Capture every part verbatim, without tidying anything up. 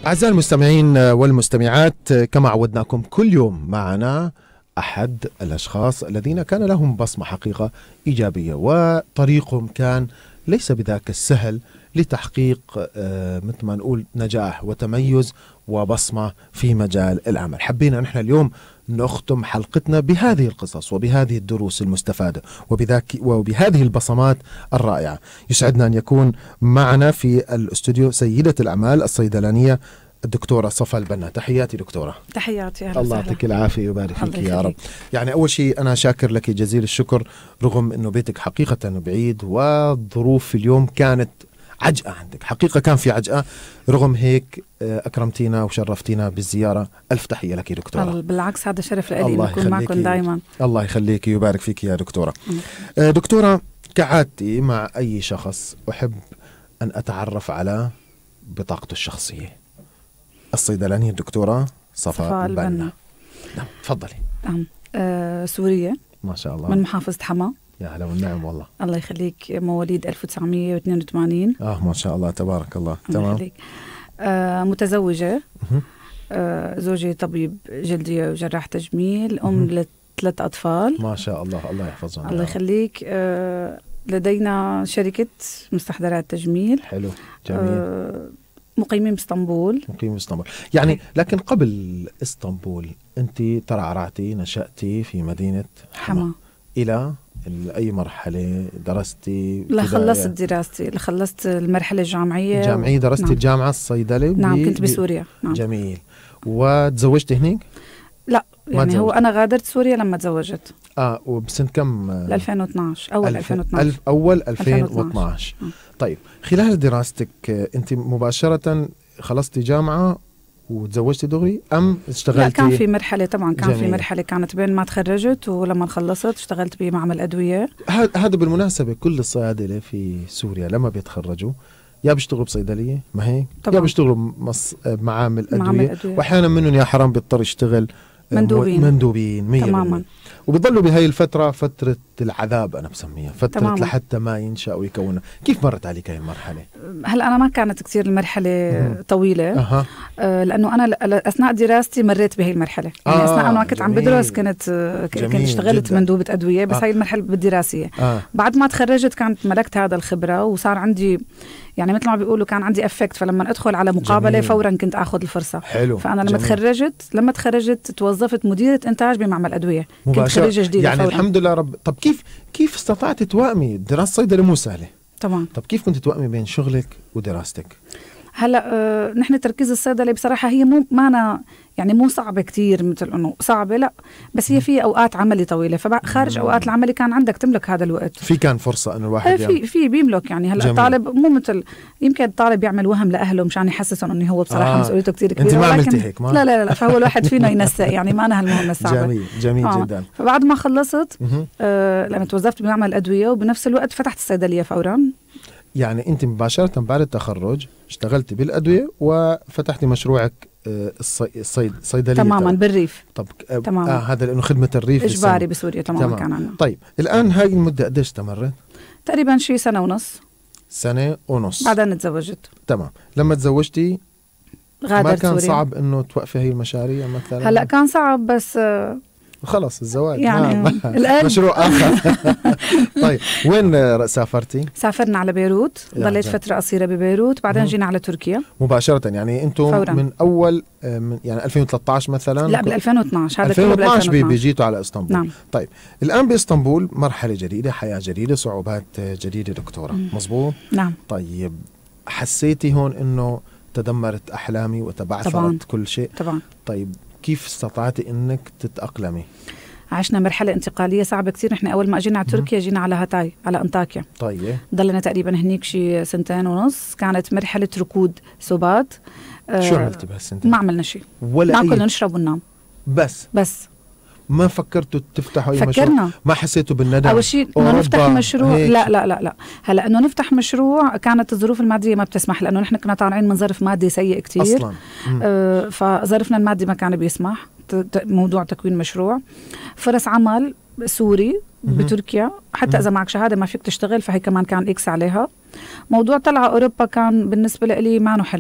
أعزائي المستمعين والمستمعات، كما عودناكم كل يوم معنا أحد الأشخاص الذين كان لهم بصمة حقيقة إيجابية، وطريقهم كان ليس بذاك السهل لتحقيق مثل ما نقول نجاح وتميز وبصمة في مجال العمل. حبينا نحن اليوم نختم حلقتنا بهذه القصص وبهذه الدروس المستفادة وبذاك وبهذه البصمات الرائعة. يسعدنا أن يكون معنا في الاستوديو سيدة الأعمال الصيدلانية الدكتورة صفا البنا. تحياتي دكتورة. تحياتي. أهلا الله يعطيك العافية ويبارك فيك يا رب. يعني أول شيء أنا شاكر لك جزيل الشكر، رغم أنه بيتك حقيقة بعيد والظروف اليوم كانت عجقة عندك، حقيقة كان في عجقة، رغم هيك أكرمتينا وشرفتينا بالزيارة. ألف تحية لك دكتورة. بالعكس هذا شرف لي أن أكون معكم دائما. الله يخليك ويبارك فيك يا دكتورة. م. دكتورة، كعادتي مع أي شخص أحب أن أتعرف على بطاقته الشخصية. الصيدلانية الدكتورة صفا البنا. نعم تفضلي. نعم. آه سورية ما شاء الله، من محافظة حما. يا هلا والنعم والله. الله يخليك. مواليد ألف وتسعمية واثنين وثمانين. اه ما شاء الله تبارك الله. الله تمام. يخليك. آه متزوجة. آه زوجي طبيب جلدية وجراح تجميل، أم لثلاث أطفال. ما شاء الله، الله يحفظهم. الله يخليك. آه لدينا شركة مستحضرات تجميل. حلو جميل. آه مقيمين باسطنبول. مقيم باسطنبول يعني. لكن قبل اسطنبول أنت ترعرعتي، نشأتي في مدينة حما, حما. إلى أي مرحلة درستي؟ لا خلصت دراستي، خلصت المرحلة الجامعية. جامعية درستي. نعم. الجامعة الصيدلة. نعم كنت بسوريا. نعم. جميل. وتزوجتي هناك؟ لا يعني هو أنا غادرت سوريا لما تزوجت. آه وبسنة كم؟ ألفين واثناشر. أول ألف... ألفين واثناشر. ألف أول ألفين واثناشر. طيب خلال دراستك أنت مباشرة خلصتي جامعة وتزوجتي دغري أم اشتغلتي؟ لا كان في مرحلة طبعا، كان جميل. في مرحلة كانت بين ما تخرجت ولما خلصت اشتغلت بمعمل أدوية. هذا بالمناسبة كل الصيادلة في سوريا لما بيتخرجوا يا بيشتغلوا بصيدلية، ما هيك؟ يا بيشتغلوا مص... معامل أدوية, معامل أدوية. وأحيانا منهم يا حرام بيضطر يشتغل مندوبين. مندوبين مية تماما. وبيضلوا بهاي الفترة فترة العذاب أنا بسميها، فترة تماما. لحتى ما ينشأ ويكون. كيف مرت عليك هاي المرحلة؟ هلا أنا ما كانت كثير المرحلة مم. طويلة. أه. آه لأنه أنا أثناء دراستي مريت بهاي المرحلة. يعني آه أثناء ما كنت عم بدرس كنت كنت اشتغلت جداً. مندوبة أدوية، بس آه. هاي المرحلة بالدراسية. آه. بعد ما تخرجت كانت ملكت هذا الخبرة وصار عندي يعني مثل ما بيقولوا كان عندي افكت، فلما ادخل على مقابله جميل. فورا كنت اخذ الفرصه. حلو. فانا لما جميل. تخرجت لما تخرجت توظفت مديره انتاج بمعمل ادويه. كنت خريجه جديده يعني فورا. الحمد لله رب. طب كيف كيف استطعت توائمي؟ دراسه صيدله مو سهله طبعا. طب كيف كنت توائمي بين شغلك ودراستك؟ هلا آه نحن تركيز الصيدله بصراحه هي مو معنا يعني مو صعبه كتير مثل انه صعبه، لا بس هي في اوقات عملي طويله، فخارج اوقات العملي كان عندك تملك هذا الوقت. في كان فرصه انه الواحد في يعني في بيملك يعني. هلا الطالب مو مثل يمكن الطالب يعمل وهم لاهله مشان يحسسهم انه هو بصراحه آه. مسؤوليته كتير كبيره. انت ما عملتي هيك؟ ما لا لا لا فهو الواحد فينا ينسق يعني ما انا هالمهمه الصعبه. جميل جميل آه. جدا. فبعد ما خلصت آه لما توظفت بمعمل ادويه وبنفس الوقت فتحت الصيدليه فورا. يعني أنت مباشرة بعد التخرج اشتغلتي بالأدوية وفتحتي مشروعك الصيدلية تماما بالريف. طب تماما. آه هذا لأنه خدمة الريف إجباري بسوريا تماما تمام. كان عنا. طيب الآن هاي المدة قديش استمرت؟ تقريبا شي سنة ونص. سنة ونص. بعدين تزوجت. تمام. لما تزوجتي غادرت ما كان سوريا. صعب إنه توقفي هاي المشاريع مثلا؟ هلأ كان صعب بس آه خلص الزواج يعني الآن مشروع آخر. طيب وين سافرتي؟ سافرنا على بيروت، ضليت فترة قصيرة ببيروت، بعدين جينا على تركيا مباشرة. يعني أنتم من أول من يعني ألفين وثلاثة عشر مثلا؟ لا بال ألفين واثناشر. هذا ألفين واثناشر بيجيتوا على اسطنبول. نعم. طيب الآن باسطنبول مرحلة جديدة، حياة جديدة، صعوبات جديدة دكتورة. مم. مظبوط؟ نعم. طيب حسيتي هون إنه تدمرت أحلامي وتبعثرت طبعاً. كل شيء؟ طبعا. طيب كيف استطعتي انك تتأقلمي؟ عشنا مرحلة انتقالية صعبة كثير. نحن أول ما أجينا على تركيا جينا على هاتاي على أنطاكيا. طيب ضلنا تقريبا هنيك شي سنتين ونص. كانت مرحلة ركود سبات. آه شو عملتي بهالسنتين؟ ما عملنا شيء ولا ما كنا نشرب وننام بس بس ما فكرتوا تفتحوا أي فكرنا. مشروع؟ ما حسيتوا بالندم؟ أول شيء إنه نفتح مشروع هيك. لا لا لا لا هلا إنه نفتح مشروع كانت الظروف المادية ما بتسمح، لأنه نحن كنا طالعين من ظرف مادي سيء كتير أصلاً. آه فظرفنا المادي ما كان بيسمح موضوع تكوين مشروع. فرص عمل سوري بتركيا حتى إذا معك شهادة ما فيك تشتغل، فهي كمان كان إكس عليها. موضوع طلع أوروبا كان بالنسبة لي ما إنه حلم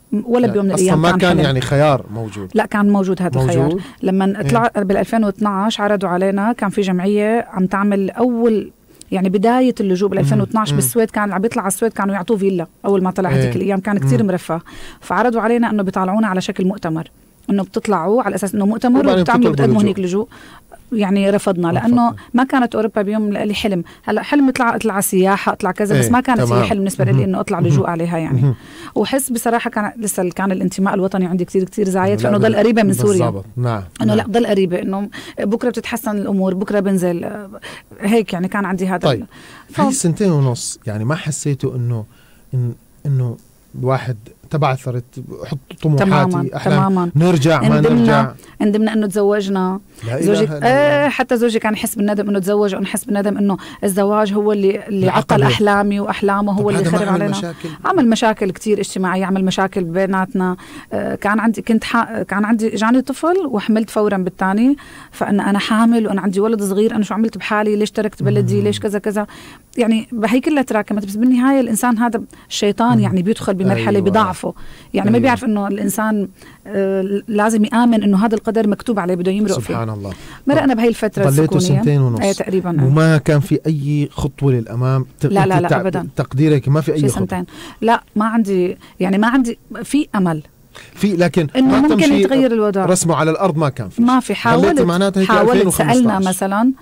ولا يعني بيوم من اصلا الايام ما كان, كان حلم. يعني خيار موجود. لا كان موجود هذا موجود. الخيار لما طلع بال ألفين واثنعش عرضوا علينا. كان في جمعيه عم تعمل اول يعني بداية اللجوء بال ألفين واثنعش بالسويد، كان عم بيطلع على السويد كانوا يعطوه فيلا أول ما طلع هذيك الأيام، كان كتير مرفه. فعرضوا علينا إنه بيطلعونا على شكل مؤتمر، إنه بتطلعوا على أساس إنه مؤتمر وبتعملوا بتقدموا هنيك لجوء. يعني رفضنا لأنه ما كانت أوروبا بيوم لي حلم. هلا حلم اطلع اطلع سياحة اطلع كذا، بس ما كانت هي حلم بالنسبة لي إنه اطلع لجوء عليها يعني. وحس بصراحة كان لسه كان الانتماء الوطني عندي كتير كتير زايد، فإنه ضل قريبة من سوريا. نعم. إنه لا ضل قريبة، إنه بكرة بتتحسن الأمور، بكرة بنزل هيك يعني. كان عندي هذا. طيب ف... هاي سنتين ونص يعني ما حسيتوا إنه إن إنه الواحد تبعثرت حط طموحاتي أحلام نرجع ما نرجع؟ ندمنا انه تزوجنا. زوجي آه حتى زوجي كان يحس بالندم انه تزوج، ونحس بالندم انه الزواج هو اللي اللي عطل احلامي واحلامه، هو اللي خرب علينا. مشاكل. عمل مشاكل كتير اجتماعيه، عمل مشاكل بيناتنا. آه كان عندي كنت ح... كان عندي جاني طفل وحملت فورا بالثاني، فان انا حامل وانا عندي ولد صغير، انا شو عملت بحالي؟ ليش تركت بلدي؟ مم. ليش كذا كذا يعني. هي كلها تراكمت، بس بالنهايه الانسان هذا الشيطان مم. يعني بيدخل بمرحله أيوة. بضعفه يعني. أيوة. ما بيعرف انه الانسان آه لازم يآمن انه هذا القدر مكتوب عليه بده يمرق فيه. سبحان الله. مرقنا بهي الفترة السكونية. ضليتوا سنتين ونص. ايه تقريبا. وما كان في أي خطوة للأمام؟ لا لا لا أبدا. تقديرك ما في أي خطوة؟ سنتين. لا ما عندي يعني ما عندي في أمل في، لكن إنه ممكن يتغير الوضع. رسمه على الأرض ما كان في. ما في. حاولت حاولت سألنا مثلا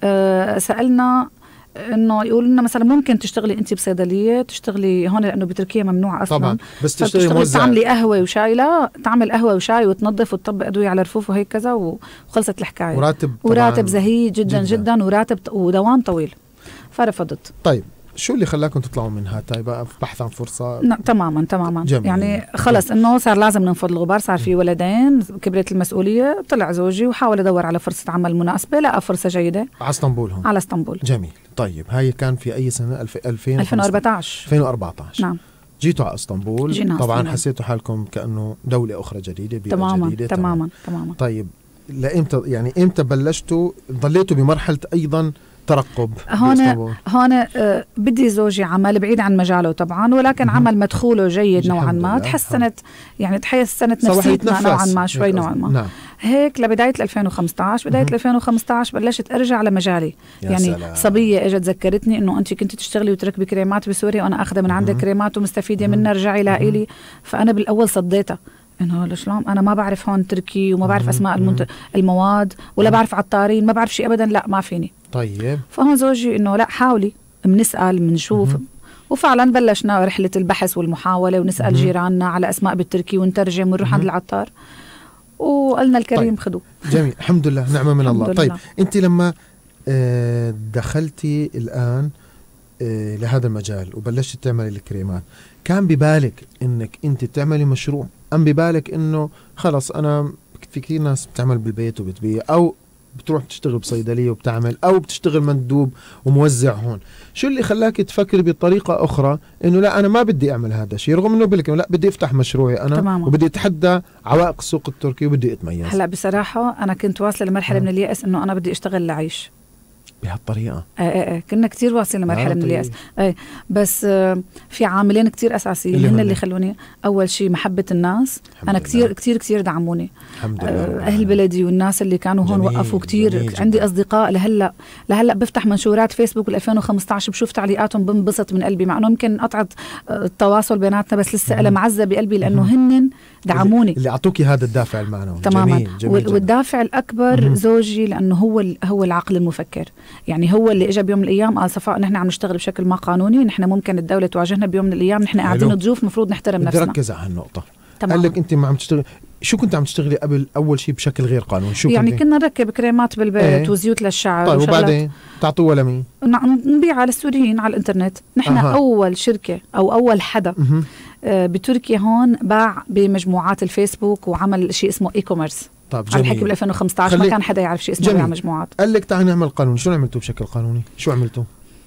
آه سألنا انه يقولوا لنا مثلا ممكن تشتغلي انت بصيدليه، تشتغلي هون لانه بتركيا ممنوع اصلا طبعا، بس تشتغلي موزع، تعملي قهوه وشاي. لا تعمل قهوه وشاي وتنظف وتطبق ادويه على رفوف وهيك كذا، وخلصت الحكايه. وراتب وراتب زهيد جدا جدا, جدا وراتب ودوام طويل، فرفضت. طيب شو اللي خلاكم تطلعوا من هاتاي بقى بحث عن فرصه؟ ن- تماما تماما جميل. يعني خلص انه صار لازم ننفض الغبار، صار في ولدين، كبرت المسؤوليه، طلع زوجي وحاول ادور على فرصه عمل مناسبه، لقى فرصه جيده على اسطنبول. هون على اسطنبول. جميل. طيب هاي كان في اي سنه؟ ألفين وأربعتاشر ألفين وأربعتاشر. نعم. جيتوا على اسطنبول طبعا أسطنبول. حسيتوا حالكم كانه دوله اخرى جديده، بيئه تماما جديده. تماما تماما. طيب لامتى يعني امتى بلشتوا ضليتوا بمرحله ايضا ترقب؟ هون هون آه بدي زوجي عمل بعيد عن مجاله طبعا، ولكن عمل مدخوله جيد نوعا ما، تحسنت يعني تحسنت نفسيتنا نوعا ما شوي نوعا ما. نعم. هيك لبداية ألفين وخمسطعش بداية ألفين وخمسطعش بلشت ارجع لمجالي. يعني سلام. صبية اجت ذكرتني انه انت كنت تشتغلي وتركبي كريمات بسوريا، وانا اخذه من عندك كريمات ومستفيده منها، رجعي لاقي لي. فانا بالاول صديتها انه شلون انا ما بعرف هون تركي وما بعرف اسماء المنت... المواد ولا بعرف عطارين، ما بعرف شيء ابدا، لا ما فيني. طيب فهون زوجي انه لا حاولي، بنسال بنشوف، وفعلا بلشنا رحله البحث والمحاوله، ونسال مم. جيراننا على اسماء بالتركي ونترجم ونروح عند العطار، وقلنا الكريم طيب. خدوه. جميل الحمد لله، نعمه من الله. طيب لله. انت لما آه دخلتي الان آه لهذا المجال وبلشت تعملي الكريمات، كان ببالك انك انت تعملي مشروع، ام ببالك انه خلص انا في كثير ناس بتعمل بالبيت وبتبيع، او بتروح تشتغل بصيدليه وبتعمل، او بتشتغل مندوب وموزع هون؟ شو اللي خلاك تفكر بطريقه اخرى انه لا انا ما بدي اعمل هذا الشيء، رغم انه بقول لك لا بدي افتح مشروعي انا تماما. وبدي اتحدى عوائق السوق التركي وبدي اتميز؟ هلا بصراحه انا كنت واصله لمرحله من اليأس انه انا بدي اشتغل لعيش بهالطريقه. ايه ايه كنا كتير واصلين لمرحله من اليأس. ايه بس آه في عاملين كتير اساسيين هن اللي خلوني. اول شيء محبه الناس، انا كتير كتير كتير دعموني الحمد لله. آه اهل بلدي والناس اللي كانوا هون جميل وقفوا كتير. جميل عندي اصدقاء لهلا لهلا بفتح منشورات فيسبوك ألفين وخمسطعش بشوف تعليقاتهم بنبسط من قلبي، مع انه يمكن قطعت آه التواصل بيناتنا، بس لسه انا معزه بقلبي لانه هن دعموني، اللي اعطوكي هذا الدافع المعنوي. تماما. جميل جميل جميل. والدافع الاكبر مم. زوجي، لانه هو هو العقل المفكر. يعني هو اللي اجى بيوم من الايام قال صفاء نحن عم نشتغل بشكل ما قانوني، نحن ممكن الدوله تواجهنا بيوم من الايام، نحن قاعدين ضيوف مفروض نحترم نفسنا. بدي ركز على هالنقطه. قال لك انت ما عم تشتغل، شو كنت عم تشتغلي قبل اول شيء بشكل غير قانوني؟ شو يعني كنت؟ كنا نركب كريمات بالبيت ايه؟ وزيوت للشعر. طيب وبعدين تعطوه لمين؟ نبيعها للسوريين على الانترنت. نحن أه. اول شركه او اول حدا آه بتركيا هون باع بمجموعات الفيسبوك وعمل شيء اسمه اي كوميرس. طيب جميل. على حكي بال ألفين وخمسطعش ما كان حدا يعرف شيء اسمه بيع مجموعات. قال لك تعال نعمل قانون، شو عملتوا بشكل قانوني؟ شو عملتوا؟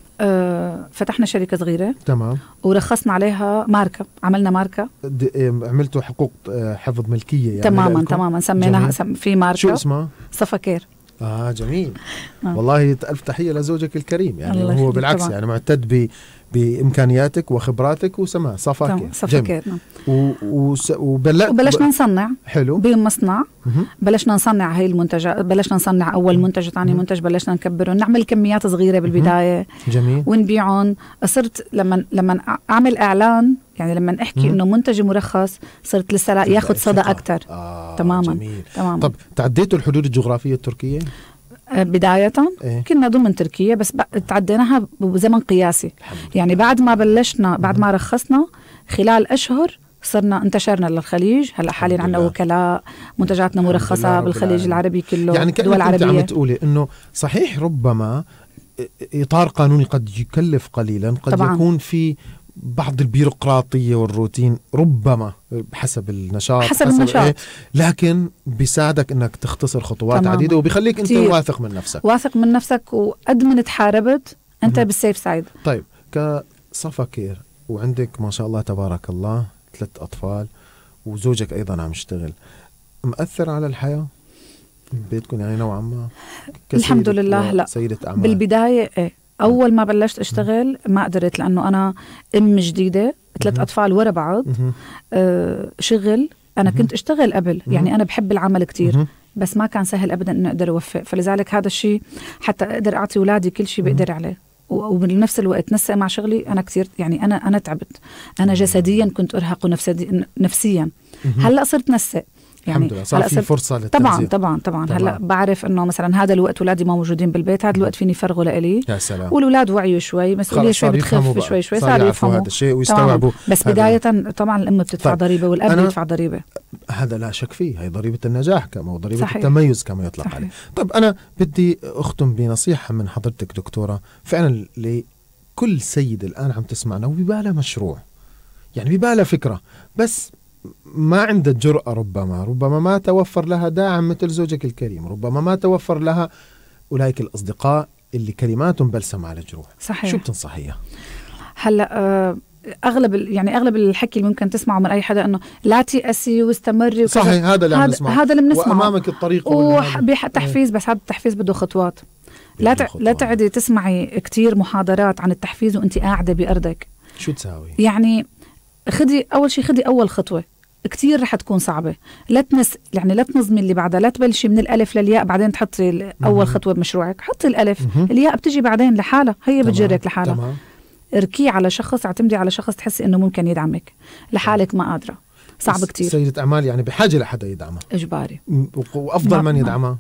آه فتحنا شركة صغيرة تمام، ورخصنا عليها ماركة، عملنا ماركة. عملتوا حقوق حفظ ملكية يعني؟ تماما تماما سميناها سم في ماركة. شو اسمها؟ صفاكير. اه جميل. آه. والله ألف تحية لزوجك الكريم، يعني هو بالعكس طبعا. يعني معتد ب بإمكانياتك وخبراتك وسماها صفا كير. صفا كير نعم. وبلشنا وبلشنا نصنع حلو بمصنع. بلشنا نصنع هاي المنتجات، بلشنا نصنع أول منتج وثاني منتج، بلشنا نكبرهم، نعمل كميات صغيرة بالبداية جميل ونبيعهم. صرت لما لما أعمل إعلان، يعني لما أحكي إنه منتجي مرخص، صرت لسه لا ياخد صدى أكتر. آه تماما جميل. تماما. طب تعديتوا الحدود الجغرافية التركية؟ بداية إيه؟ كنا ضمن تركيا، بس تعديناها بزمن قياسي. يعني بعد ما بلشنا، بعد ما رخصنا، خلال أشهر صرنا انتشرنا للخليج. هلا حاليا عندنا وكلاء، منتجاتنا مرخصة بالخليج العربي كله. يعني كأنك دول عربية. عم تقولي إنه صحيح ربما إطار قانوني قد يكلف قليلا، قد طبعاً. يكون في بعض البيروقراطية والروتين ربما بحسب النشاط حسب, حسب النشاط إيه، لكن بيساعدك انك تختصر خطوات تمام. عديدة، وبيخليك انت واثق من نفسك واثق من نفسك وقد من تحاربت انت بالسيف سايد. طيب كصفا كير وعندك ما شاء الله تبارك الله ثلاث أطفال وزوجك أيضا عم يشتغل، مأثر على الحياة بيتكم يعني نوعا ما؟ الحمد لله لا. سيدة أعمال بالبداية إيه، أول ما بلشت أشتغل ما قدرت، لأنه أنا أم جديدة، ثلاث أطفال ورا بعض، آه شغل. أنا كنت أشتغل قبل، يعني أنا بحب العمل كتير، بس ما كان سهل أبدا أن أقدر أوفق. فلذلك هذا الشيء حتى أقدر أعطي أولادي كل شيء بقدر عليه، وبنفس الوقت نسق مع شغلي. أنا كتير يعني أنا أنا تعبت، أنا جسديا كنت أرهق ونفسيا. هلأ صرت نسق يعني الحمد لله، صار في فرصة للتنزيل. طبعا طبعا طبعا طبعا. هلا بعرف انه مثلا هذا الوقت اولادي ما موجودين بالبيت، هذا الوقت فيني فرغه لإلي. يا سلام. والاولاد وعيوا شوي، مسؤوليه شوي بتخف شوي شوي، صار يفهموا هذا الشيء ويستوعبوا. بس بداية طبعا الام بتدفع طيب. ضريبه والاب بيدفع ضريبه، هذا لا شك فيه. هي ضريبه النجاح كما وضريبه صحيح. التميز كما يطلق صحيح. عليه. طيب انا بدي اختم بنصيحه من حضرتك دكتوره، فعلا لكل سيد الان عم تسمعنا وبيبالها مشروع، يعني بيبالها فكره، بس ما عندها جرأة، ربما ربما ما توفر لها داعم مثل زوجك الكريم، ربما ما توفر لها أولئك الأصدقاء اللي كلماتهم بلسم على الجروح. صحيح. شو بتنصحيها؟ هلا آه أغلب يعني أغلب الحكي اللي ممكن تسمعه من أي حدا إنه لا تيأسي واستمري. صحيح، هذا اللي عم نسمعه، هذا اللي بنسمعه وأمامك الطريق وتحفيز، بس هذا التحفيز بده خطوات. لا ت... لا تعدي تسمعي كتير محاضرات عن التحفيز وأنت قاعدة بأرضك. شو تساوي؟ يعني خدي أول شيء، خدي أول خطوة، كتير رح تكون صعبة. لا تنس يعني لا تنظمي اللي بعدها، لا تبلشي من الألف للياء بعدين تحطي أول خطوة بمشروعك. حطي الألف، الياء بتجي بعدين لحالها، هي بتجرك لحالها. تمام. اركي على شخص، اعتمدي على شخص تحسي إنه ممكن يدعمك، لحالك ما قادرة، صعب كتير. سيدة أعمال يعني بحاجة لحدا يدعمها إجباري، وأفضل من يدعمها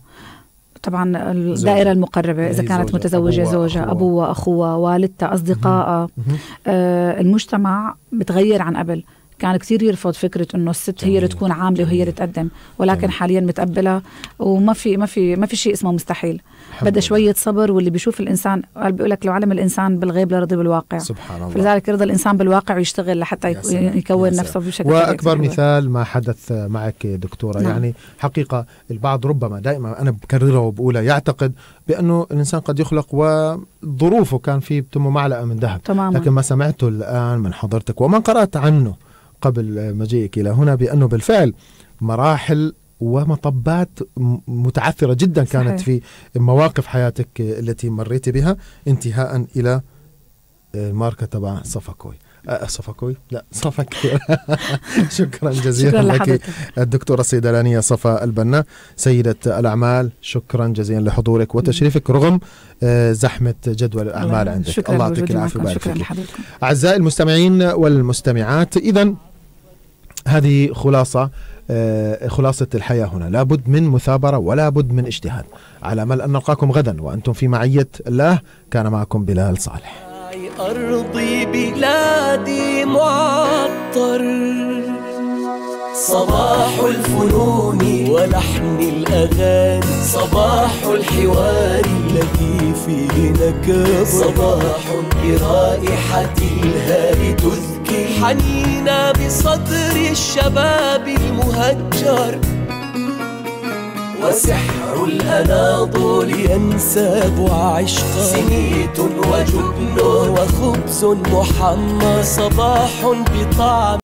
طبعا الدائرة المقربة، إذا كانت متزوجة، زوجها، أبوها، أخوها، والدتها، أصدقائها. آه المجتمع بتغير عن قبل، كان كتير يرفض فكرة إنه الست هي اللي تكون عاملة وهي اللي تقدم، ولكن جميل. حاليا متقبلة، وما في ما في ما في شيء اسمه مستحيل. بدأ شوية صبر، واللي بيشوف الإنسان قال بيقول لك لو علم الإنسان بالغيب لرضي بالواقع. سبحان الله. فلذلك يرضى الإنسان بالواقع ويشتغل لحتى يكون نفسه بشكل. وأكبر مثال ما حدث معك دكتورة. نعم. يعني حقيقة البعض ربما دائما أنا بكررها وبقولها يعتقد بأنه الإنسان قد يخلق وظروفه كان فيه بتمه معلقة من ذهب، لكن ما سمعته الآن من حضرتك وما قرأت عنه قبل مجيئك إلى هنا بأنه بالفعل مراحل ومطبات متعثرة جدا كانت صحيح. في مواقف حياتك التي مريت بها، انتهاء إلى الماركة تبع صفا كوي. أه صفا كوي لا صفا كير. شكرا جزيلا لك الدكتورة الصيدلانية صفا البنا سيدة الأعمال، شكرا جزيلا لحضورك وتشريفك رغم زحمة جدول الأعمال عندك. الله يعطيك العافية ويبارك فيك. أعزائي المستمعين والمستمعات، إذن هذه خلاصة خلاصة الحياة هنا، لابد من مثابرة ولا بد من اجتهاد. على أمل أن نلقاكم غدا وأنتم في معية الله. كان معكم بلال صالح. أرضي بلادي معطر، صباح الفنون ولحن الأغاني، صباح الحوار الذي فيه نكب، صباح برائحة الهاء تذكي حنينا بصدر الشباب المهجر، وسحر الأناضول ينساب عشقا، سميت وجبن وخبز محمر، صباح بطعم